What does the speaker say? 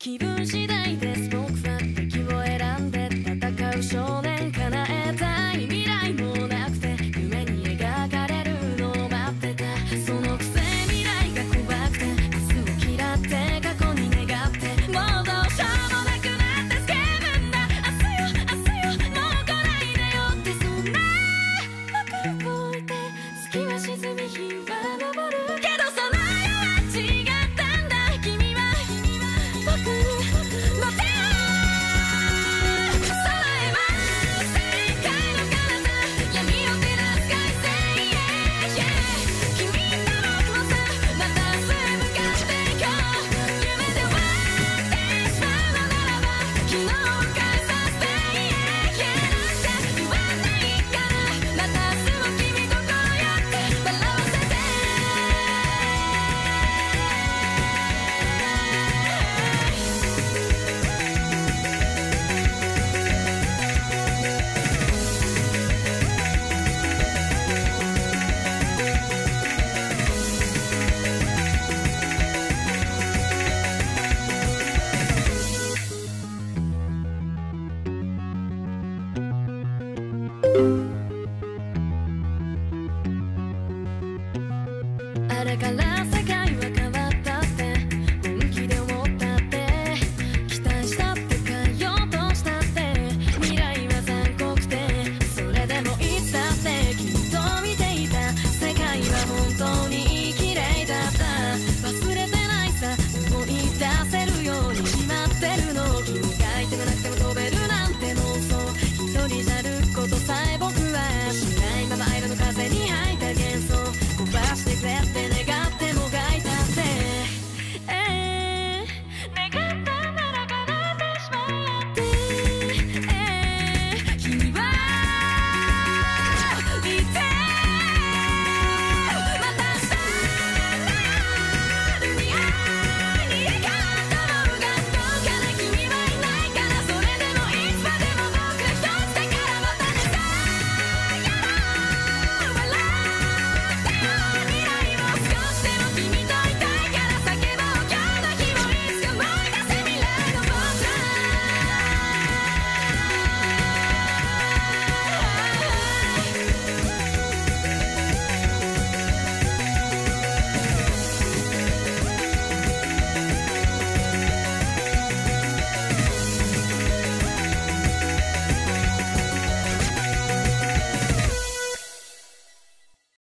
気分次第です僕は敵を選んで戦う少年叶えたい未来もなくて夢に描かれるのを待ってたそのくせ未来が怖くて明日を嫌って過去に願ってもうどうしようもなくなってスケブンだ明日よもう来ないでよってそんな僕を置いて月は沈み日は昇るけどその夜は違ったんだ君は僕の手をさえば世界の彼方闇を照らす快晴君と僕もさまた明日へ向かっていこう夢で終わってしまうのならば昨日を返させてなんて言わないからまた明日も君とこうやって笑わせてあれから世界は